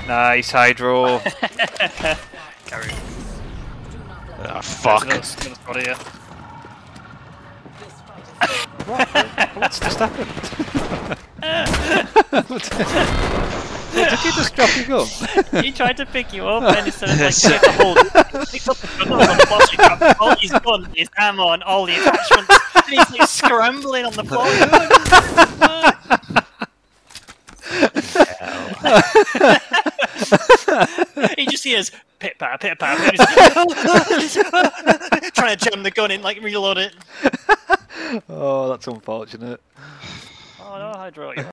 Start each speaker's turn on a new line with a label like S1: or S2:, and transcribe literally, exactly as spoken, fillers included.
S1: Nice, Hydro.
S2: Carry.
S3: Ah, fuck.
S2: There's another squad here.
S1: What? What's just happened? Did you just drop your gun?
S2: He tried to pick you up and instead of like you have to hold it, pick up the gun on the boss, he dropped all his gun, his ammo and all the attachments and he's like scrambling on the floor. He just hears pit pat, pit pat, and he's like, trying to jam the gun in, like reload it.
S1: Oh, that's unfortunate.
S2: Oh no, Hydro.